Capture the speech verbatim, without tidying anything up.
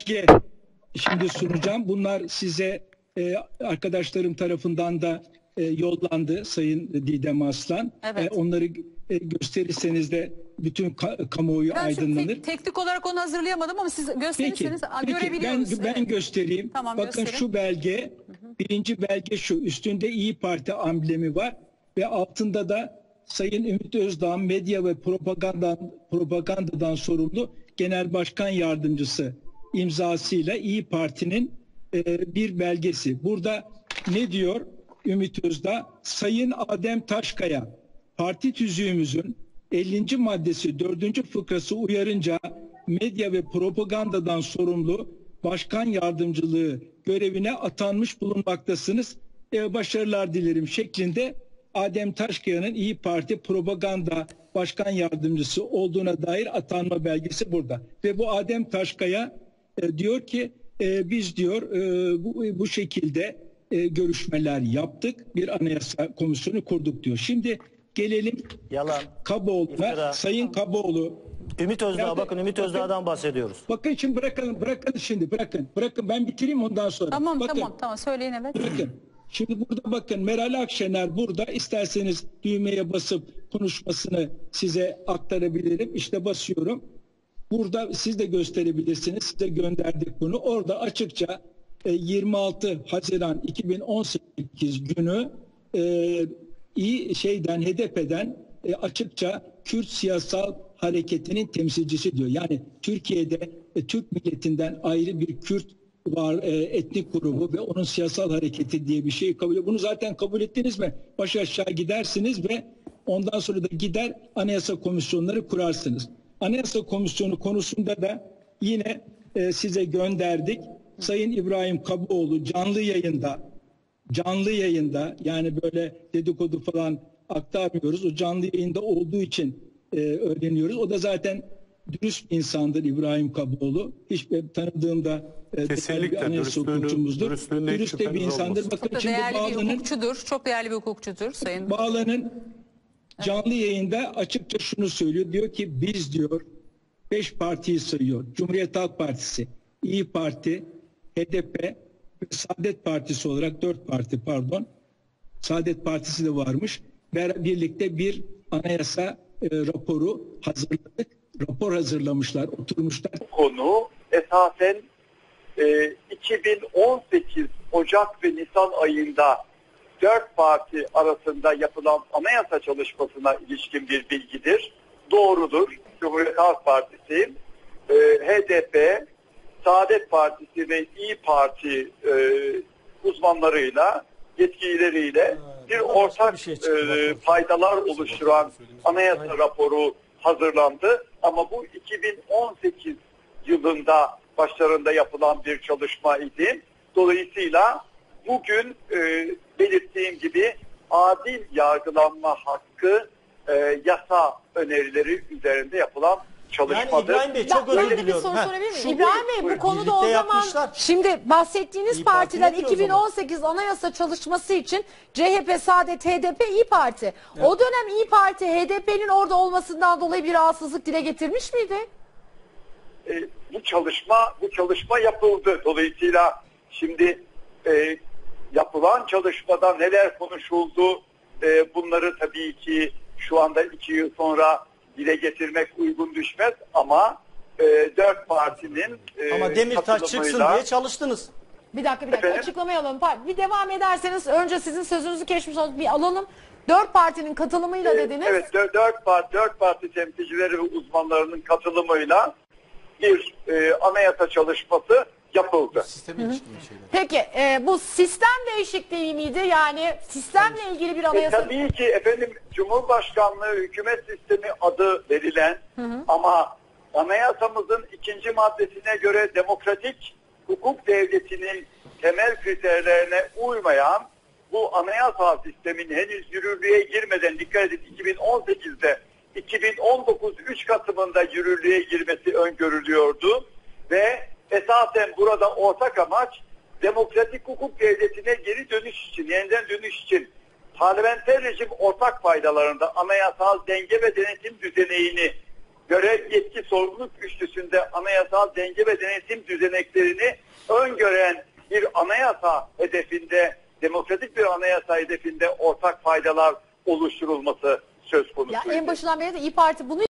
belge şimdi sunacağım. Bunlar size e, arkadaşlarım tarafından da e, yollandı Sayın Didem Aslan. Evet. E, onları e, gösterirseniz de bütün ka kamuoyu ben aydınlanır. Tek, teknik olarak onu hazırlayamadım ama siz gösterirseniz peki, görebiliyoruz. Peki ben, ben evet. göstereyim. Tamam, Bakın gösterin. şu belge, hı hı. birinci belge şu. Üstünde İyi Parti amblemi var ve altında da Sayın Ümit Özdağ medya ve propagandadan, propagandadan sorumlu Genel Başkan Yardımcısı imzasıyla İyi Parti'nin e, bir belgesi. Burada ne diyor Ümit Özdağ? Sayın Adem Taşkaya, parti tüzüğümüzün ellinci maddesi dördüncü fıkrası uyarınca medya ve propagandadan sorumlu başkan yardımcılığı görevine atanmış bulunmaktasınız. E, başarılar dilerim şeklinde Adem Taşkaya'nın İyi Parti propaganda başkan yardımcısı olduğuna dair atanma belgesi burada. Ve bu Adem Taşkaya e, diyor ki e, biz diyor e, bu, bu şekilde e, görüşmeler yaptık. Bir anayasa komisyonu kurduk diyor. Şimdi gelelim Yalan. Kaboğlu'na. İftira. Sayın Kaboğlu. Ümit Özdağ, Nerede? bakın Ümit Özdağ'dan bahsediyoruz. Bakın şimdi bırakın, bırakın şimdi bırakın. Bırakın ben bitireyim ondan sonra. Tamam bakın, tamam tamam söyleyin evet. Bırakın. Şimdi burada bakın Meral Akşener burada, isterseniz düğmeye basıp konuşmasını size aktarabilirim. İşte basıyorum. Burada siz de gösterebilirsiniz. Size gönderdik bunu. Orada açıkça e, yirmi altı Haziran iki bin on sekiz günü e, iyi şeyden H D P'den e, açıkça Kürt siyasal hareketinin temsilcisi diyor. Yani Türkiye'de e, Türk milletinden ayrı bir Kürt var, e, etnik grubu ve onun siyasal hareketi diye bir şey kabul ediyor. Bunu zaten kabul ettiniz mi? Baş aşağı gidersiniz ve ondan sonra da gider anayasa komisyonları kurarsınız. Anayasa komisyonu konusunda da yine e, size gönderdik. Sayın İbrahim Kaboğlu canlı yayında canlı yayında yani böyle dedikodu falan aktarmıyoruz. O canlı yayında olduğu için e, öğreniyoruz. O da zaten dürüst bir insandır İbrahim Kaboğlu. Hiç tanıdığımda e, değerli bir anayasa hukukçumuzdur. Dürüst de bir insandır. Bakın Çok da şimdi değerli bir Bağlı'nın hukukçudur. Çok değerli bir hukukçudur Sayın. Bağlı'nın canlı yayında açıkça şunu söylüyor. Diyor ki biz diyor beş partiyi sayıyor. Cumhuriyet Halk Partisi, İyi Parti, H D P ve Saadet Partisi olarak dört parti pardon. Saadet Partisi de varmış. Birlikte bir anayasa e, raporu hazırladık. Rapor hazırlamışlar, oturmuşlar. Bu konu esasen e, iki bin on sekiz Ocak ve Nisan ayında dört parti arasında yapılan anayasa çalışmasına ilişkin bir bilgidir. Doğrudur. Cumhuriyet Halk Partisi, e, H D P, Saadet Partisi ve İyi Parti e, uzmanlarıyla, yetkilileriyle bir ortak şey e, faydalar oluşturan anayasa raporu hazırlandı. Ama bu iki bin on sekiz yılında başlarında yapılan bir çalışma idi. Dolayısıyla bugün e, belirttiğim gibi adil yargılanma hakkı e, yasa önerileri üzerinde yapılan çalışmadır. Yani İbrahim Bey çok özür Ben de bir diliyorum. soru Heh, sorabilir miyim? şu- İbrahim Bey bu buyurun. konuda o Birlikte zaman yapmışlar. şimdi bahsettiğiniz İYİ Parti partiler yapıyor o iki bin on sekiz anayasa çalışması için C H P, Saadet, H D P, İyi Parti. Evet. O dönem İyi Parti H D P'nin orada olmasından dolayı bir rahatsızlık dile getirmiş miydi? E, bu çalışma bu çalışma yapıldı. Dolayısıyla şimdi e, yapılan çalışmada neler konuşuldu e, bunları tabii ki şu anda iki yıl sonra dile getirmek uygun düşmez ama e, dört partinin e, Ama Demirtaş çıksın katılımıyla- diye çalıştınız. Bir dakika bir dakika Efendim? açıklamayı alalım. Pa- Bir devam ederseniz önce sizin sözünüzü geçmiş olduk bir alalım. Dört partinin katılımıyla e, dediniz. Evet, dört, dört, parti, dört parti temsilcileri ve uzmanlarının katılımıyla bir e, anayasa çalışması yapıldı. Sisteme ilişkin şeyler. Peki e, bu sistem değişikliği miydi? Yani sistemle ilgili bir E, anayasa... tabii ki efendim Cumhurbaşkanlığı hükümet sistemi adı verilen hı hı. ama anayasamızın ikinci maddesine göre demokratik hukuk devletinin temel kriterlerine uymayan bu anayasal sistemin henüz yürürlüğe girmeden dikkat edin iki bin on sekizde iki bin on dokuz üç Kasım'ında yürürlüğe girmesi öngörülüyordu ve esasen burada ortak amaç demokratik hukuk devletine geri dönüş için, yeniden dönüş için parlamenter rejim ortak faydalarında anayasal denge ve denetim düzenini görev, yetki, sorumluluk üçlüsünde anayasal denge ve denetim düzeneklerini öngören bir anayasa hedefinde, demokratik bir anayasa hedefinde ortak faydalar oluşturulması söz konusu. Ya en başından beri de İYİ Parti bunu